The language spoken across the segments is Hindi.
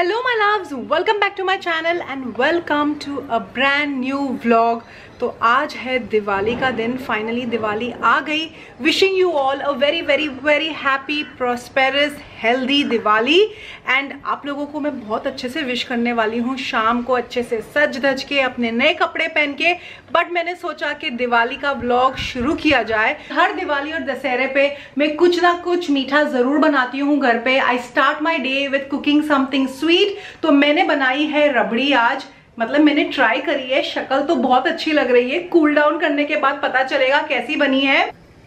Hello my loves, welcome back to my channel and welcome to a brand new vlog। तो आज है दिवाली का दिन, फाइनली दिवाली आ गई। Wishing you all a very very very happy prosperous healthy Diwali. And आप लोगों को मैं बहुत अच्छे से विश करने वाली हूँ, शाम को अच्छे से सज धज के अपने नए कपड़े पहन के। बट मैंने सोचा कि दिवाली का व्लॉग शुरू किया जाए। हर दिवाली और दशहरे पे मैं कुछ ना कुछ मीठा जरूर बनाती हूँ घर पे। I start my day with cooking something sweet. तो मैंने बनाई है रबड़ी आज, मतलब मैंने ट्राई करी है। शक्ल तो बहुत अच्छी लग रही है, कूल डाउन करने के बाद पता चलेगा कैसी बनी है।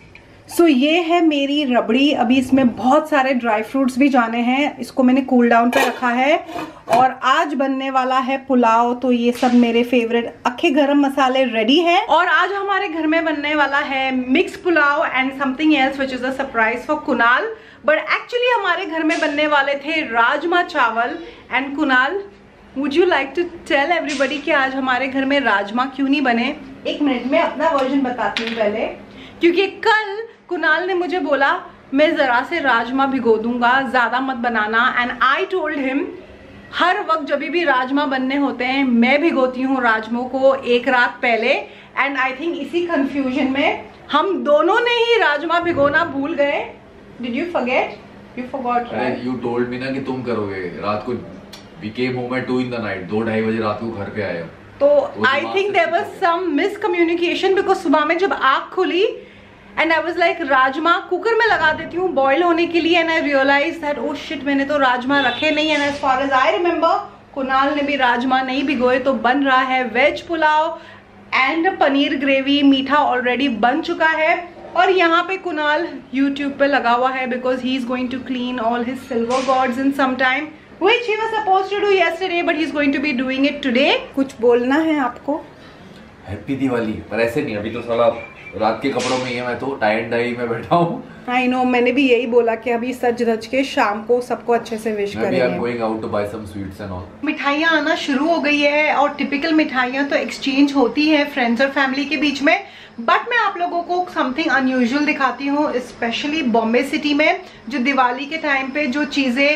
सो ये है मेरी रबड़ी। अभी इसमें बहुत सारे ड्राई फ्रूट्स भी जाने हैं। इसको मैंने कूल डाउन पे रखा है। और आज बनने वाला है पुलाव। तो ये सब मेरे फेवरेट अखे गरम मसाले रेडी हैं। और आज हमारे घर में बनने वाला है mix pulao and something else which is a surprise for Kunal. But actually हमारे घर में बनने वाले थे राजमा चावल। And Kunal, would you like to tell everybody कि आज हमारे घर में राजमा क्यों नहीं बने? एक मिनट में अपना वर्जन बताती हूँ पहले, क्योंकि कल कुणाल ने मुझे बोला मैं जरा से राजमा भिगो दूंगा, ज्यादा मत बनाना। एंड आई टोल्ड हिम हर वक्त जब भी राजमा बनने होते हैं मैं भिगोती हूँ राजमों को एक रात पहले। एंड आई थिंक इसी कंफ्यूजन में हम दोनों ने ही राजमा भिगोना भूल गए। Did you forget? You forgot, right? You told me ना कि तुम करोगे रात को। We came home at 2 in the night, 2-2:30 बजे रात को घर पे आए। तो I think there was some miscommunication, because सुबह में जब आँख खुली एंड आई वाज लाइक राजमा कुकर में लगा देती हूँ बॉईल होने के लिए। And I realise that oh shit, मैंने तो राजमा रखे नहीं। And as far as I remember Kunal ने भी राजमा नहीं भिगोए। तो बन रहा है veg pulao and paneer gravy. मीठा ऑलरेडी बन चुका है। और यहाँ पे कुणाल यूट्यूब पे लगा हुआ है because he is going to clean all his silver gods in some time, which he was supposed to do yesterday but he's going to be doing it today। कुछ बोलना है आपको? हैप्पी दिवाली। पर ऐसे नहीं, अभी तो साला रात के कपड़ों में ही है। मैं तो टाई एंड डाई में बैठा हूँ। आई नो, मैंने भी यही बोला कि अभी सज धज के शाम को सबको अच्छे से विश करेंगे। मैं भी going out to buy some sweets and all. मिठाइयाँ आना शुरू हो गई है और टिपिकल मिठाइयाँ तो एक्सचेंज होती है फ्रेंड्स और फैमिली के बीच में। बट मैं आप लोगों को समथिंग अनयूजुअल दिखाती हूँ, स्पेशली बॉम्बे सिटी में जो दिवाली के टाइम पे जो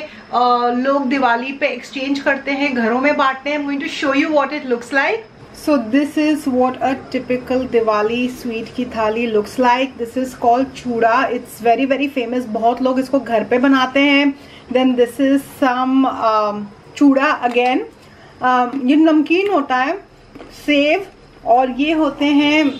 चीज़ें लोग दिवाली पे एक्सचेंज करते हैं, घरों में बांटते हैं। I am going to show you what it looks like. So this is what a typical Diwali sweet की थाली looks like. This is called चूड़ा. It's very very famous. बहुत लोग इसको घर पे बनाते हैं। Then this is some चूड़ा again. ये नमकीन होता है, सेव, और ये होते हैं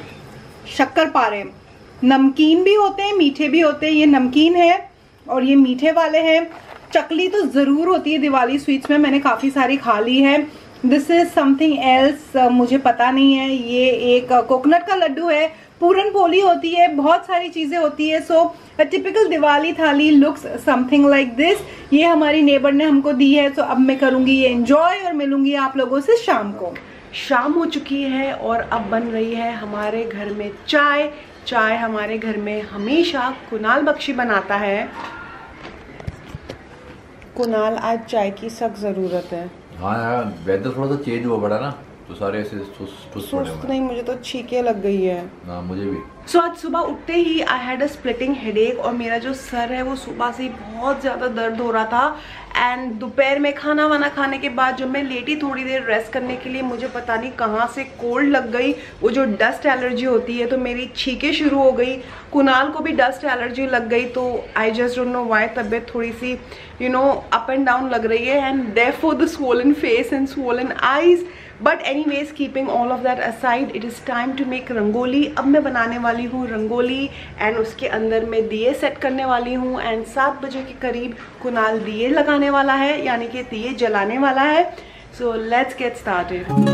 शक्करपारे। नमकीन भी होते हैं, मीठे भी होते हैं। ये नमकीन है और ये मीठे वाले हैं। चकली तो ज़रूर होती है दिवाली स्वीट्स में, मैंने काफ़ी सारी खा ली है। दिस इज समथिंग एल्स, मुझे पता नहीं है। ये एक कोकोनट का लड्डू है। पूरन पोली होती है, बहुत सारी चीज़ें होती है। सो अ टिपिकल दिवाली थाली लुक्स समथिंग लाइक दिस। ये हमारी नेबर ने हमको दी है। सो अब मैं करूँगी ये एंजॉय और मिलूंगी आप लोगों से शाम को। शाम हो चुकी है और अब बन रही है हमारे घर में चाय। चाय हमारे घर में हमेशा कुणाल बख्शी बनाता है। कुणाल, आज चाय की सख्त ज़रूरत है। हाँ यार, वेदर थोड़ा सा चेंज हुआ बड़ा ना, तो सारे ऐसे सुस्त नहीं, मुझे तो छींके लग गई है। हाँ, मुझे भी। सो आज सुबह उठते ही I had a splitting headache और मेरा जो सर है वो सुबह से ही बहुत ज़्यादा दर्द हो रहा था। एंड दोपहर में खाना वाना खाने के बाद जब मैं लेटी थोड़ी देर रेस्ट करने के लिए, मुझे पता नहीं कहाँ से कोल्ड लग गई। वो जो डस्ट एलर्जी होती है, तो मेरी छींकें शुरू हो गई। कुणाल को भी डस्ट एलर्जी लग गई। तो I just don't know why तबीयत थोड़ी सी अप एंड डाउन लग रही है। And therefore the swollen face and swollen eyes. But anyways, keeping all of that aside, it is time to make rangoli. अब मैं बनाने वाली हूँ रंगोली एंड उसके अंदर मैं दिए सेट करने वाली हूँ। एंड 7 बजे के करीब कुणाल दिए लगाने वाला है, यानी कि दिए जलाने वाला है। So let's get started.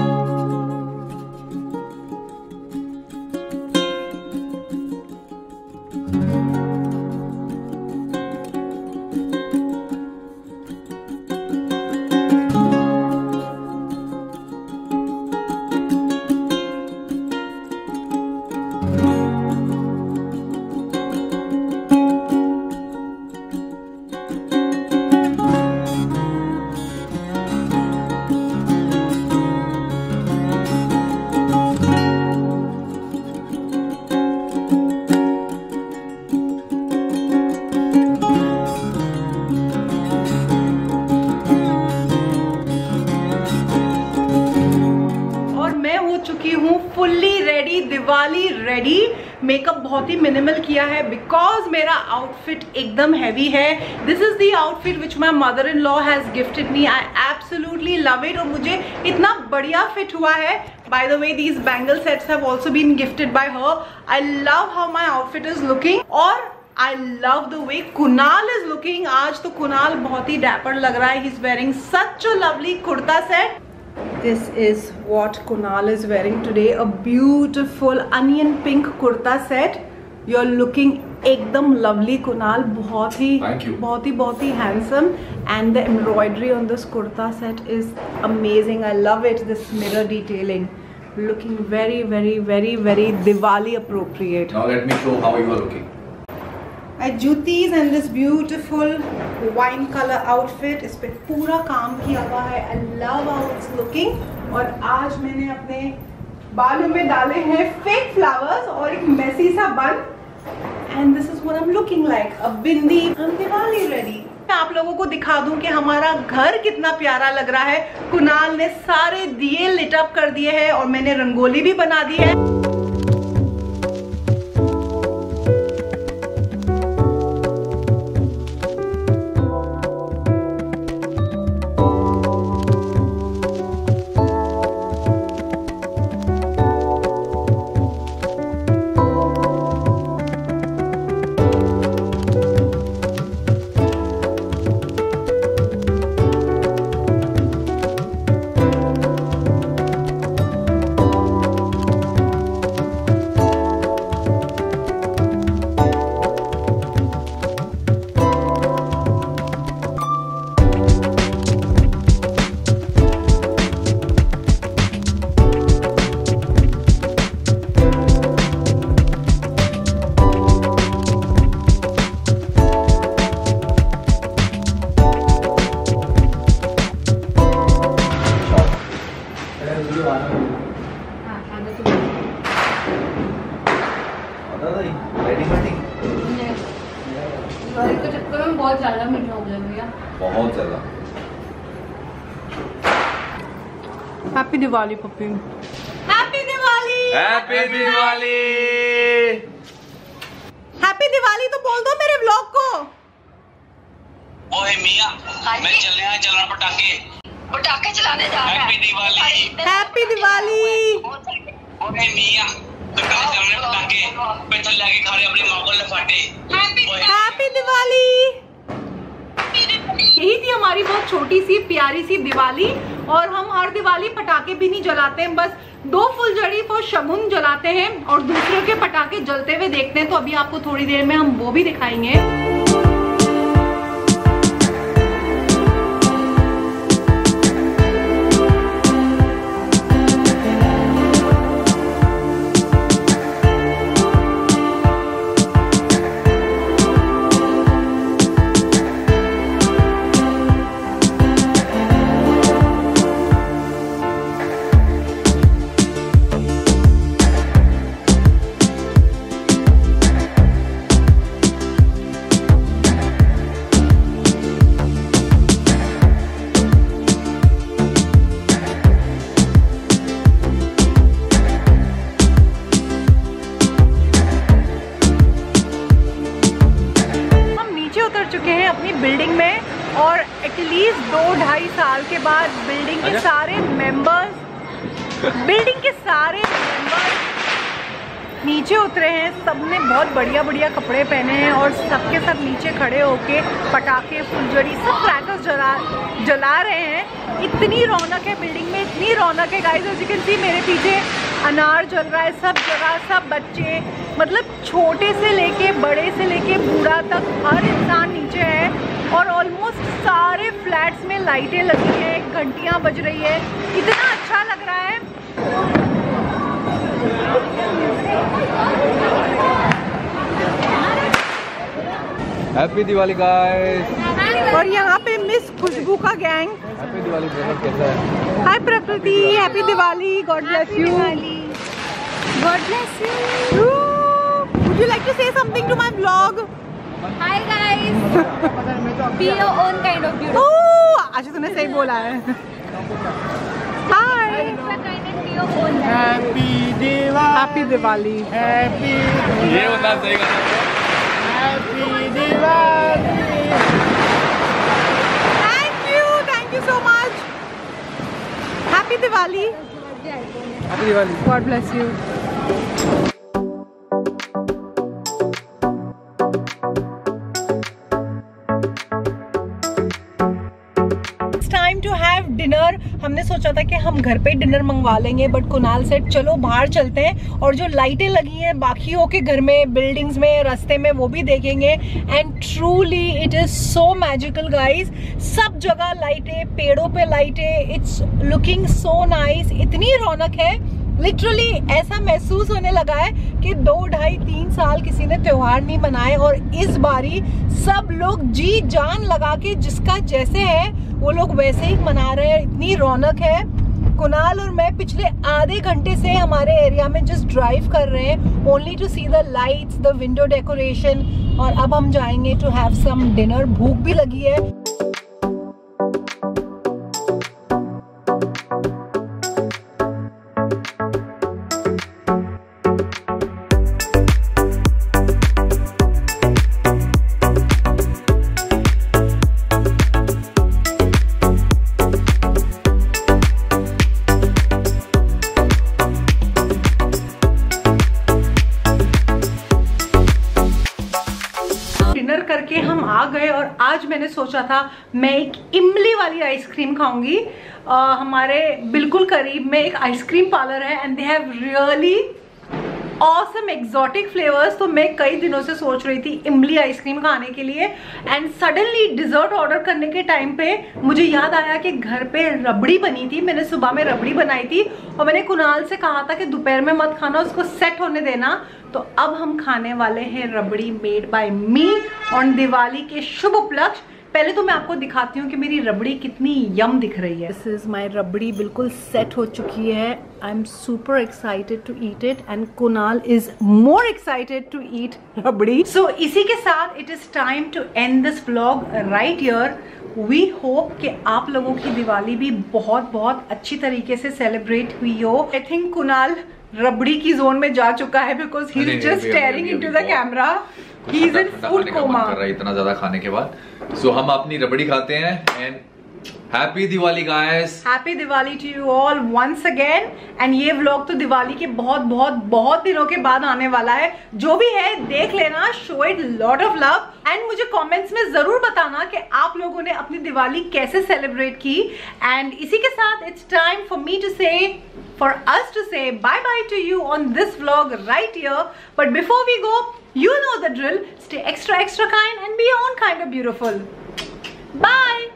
Ready. Makeup बहुत ही मिनिमल किया है बिकॉज मेरा आउटफिट एकदम हैवी है। This is the outfit which my mother in law has gifted me. I absolutely love it और मुझे इतना बढ़िया फिट हुआ है। By the way these bangle sets have also been gifted by her. I love how my outfit is looking और I love the way Kunal is looking. आज तो कुणाल बहुत ही डैपर लग रहा है. He's wearing such a lovely kurta set. This is what Kunal is wearing today. A beautiful onion pink kurta set. You're looking एकदम lovely Kunal. बहुत ही handsome. And the embroidery on this kurta set is amazing. I love it. This mirror detailing. Looking very, very, very, very Diwali appropriate. Now let me show how you are looking. Juttis and this beautiful wine colour outfit, इस पे पूरा काम किया हुआ है. I love how it's looking. और आज मैंने अपने बालों में डाले हैं फेक फ्लावर्स और एक मेसी सा bun. And this is what I am looking like, a bindi. I am Diwali ready. मैं आप लोगों को दिखा दूं कि हमारा घर कितना प्यारा लग रहा है. कुणाल ने सारे दिए लिट अप कर दिए हैं और मैंने रंगोली भी बना दी है. बहुत ज्यादा मीठा हो गया भैया, बहुत ज्यादा. हैप्पी दिवाली पप्पी. Happy Diwali. Happy Diwali. Happy Diwali तो बोल दो मेरे व्लॉग को. ओए मियां, मैं चलने हैं चलना पटाखे चलाने जा रहा है. हैप्पी दिवाली. हैप्पी दिवाली. ओए मियां, चलने पटाखे पे चल जाके खा रहे अपनी मां को लफाटे. हैप्पी दिवाली. यही थी हमारी बहुत छोटी सी प्यारी सी दिवाली. और हम हर दिवाली पटाखे भी नहीं जलाते हैं, बस 2 फुलझड़ी फॉर शगुन जलाते हैं और दूसरों के पटाखे जलते हुए देखते हैं. तो अभी आपको थोड़ी देर में हम वो भी दिखाएंगे. बिल्डिंग में और एटलीस्ट 2-2.5 साल के बाद बिल्डिंग के सारे मेंबर्स नीचे उतरे हैं. सबने बहुत बढ़िया कपड़े पहने हैं और सबके सब नीचे खड़े होके पटाखे फुलझड़ी सब क्रैकर्स जला रहे हैं. इतनी रौनक है बिल्डिंग में, इतनी रौनक है guys. As you can see मेरे पीछे अनार जल रहा है. सब जगह सब बच्चे, मतलब छोटे से लेके बड़े से लेके बूढ़ा तक हर इंसान नीचे है. और ऑलमोस्ट सारे फ्लैट्स में लाइटें लगी हैं, घंटियां बज रही है. इतना अच्छा लग रहा है. Happy Diwali guys. और यहाँ पे मिस खुशबू का गैंग. हैप्पी दिवाली. कैसा है? Hi Prakriti. Happy Diwali. God bless you. God bless you. Would you like to say something to my vlog? Hi guys. Be your own kind of beauty. ओह, आज तूने सही बोला है. Hi. Kind of your own life. Happy Diwali. ये बता सही thank you so much. Happy Diwali. God bless you. Time to have dinner. हमने सोचा था कि हम घर पे डिनर मंगवा लेंगे, बट कुणाल सेड चलो बाहर चलते हैं और जो लाइटें लगी हैं बाकियों के घर में, बिल्डिंग्स में, रास्ते में, वो भी देखेंगे। And truly it is so magical guys. सब जगह लाइटें, पेड़ों पे लाइटें, इट्स लुकिंग सो नाइस। इतनी रौनक है, लिटरली ऐसा महसूस होने लगा है कि 2, 2.5, 3 साल किसी ने त्योहार नहीं मनाए और इस बारी सब लोग जी जान लगा के जिसका जैसे है वो लोग वैसे ही मना रहे हैं। इतनी रौनक है। कुणाल और मैं पिछले आधे घंटे से हमारे एरिया में जस्ट ड्राइव कर रहे हैं, only to see the lights, the window decoration. और अब हम जाएंगे टू हैव सम डिनर। भूख भी लगी है। डिनर करके हम आ गए और आज मैंने सोचा था मैं एक इमली वाली आइसक्रीम खाऊंगी। हमारे बिल्कुल करीब में एक आइसक्रीम पार्लर है and they have really awesome exotic flavours. तो मैं कई दिनों से सोच रही थी इमली आइसक्रीम खाने के लिए एंड सडनली डिजर्ट ऑर्डर करने के टाइम पे मुझे याद आया कि घर पे रबड़ी बनी थी। मैंने सुबह में रबड़ी बनाई थी और मैंने कुणाल से कहा था कि दोपहर में मत खाना, उसको सेट होने देना। तो अब हम खाने वाले हैं rabri made by me on Diwali के शुभ उपलक्ष्य। पहले तो मैं आपको दिखाती हूँ कि मेरी रबड़ी कितनी यम दिख रही है। दिस इज माई रबड़ी, बिल्कुल सेट हो चुकी है। I am super excited to eat it and Kunal is more excited to eat rabri. So इसी के साथ it is time to end this vlog right here. We hope कि आप लोगों की दिवाली भी बहुत बहुत अच्छी तरीके से सेलिब्रेट हुई हो। आई थिंक कुणाल रबड़ी की जोन में जा चुका है because he is just staring into the camera. He is in food coma कर रहा है इतना ज्यादा खाने के बाद। सो हम अपनी रबड़ी खाते हैं and happy Diwali guys. Happy Diwali to you all once again. And ये व्लॉग तो दिवाली के बहुत बहुत बहुत दिनों के बाद आने वाला है। जो भी है देख लेना, show it lot of love and मुझे कमेंट्स में जरूर बताना कि आप लोगों ने अपनी दिवाली कैसे सेलिब्रेट की। एंड इसी के साथ it's time for me to say, for us to say bye bye to you on this vlog right here. But before we go, you know the drill. Stay extra kind and be your own kind of beautiful. Bye.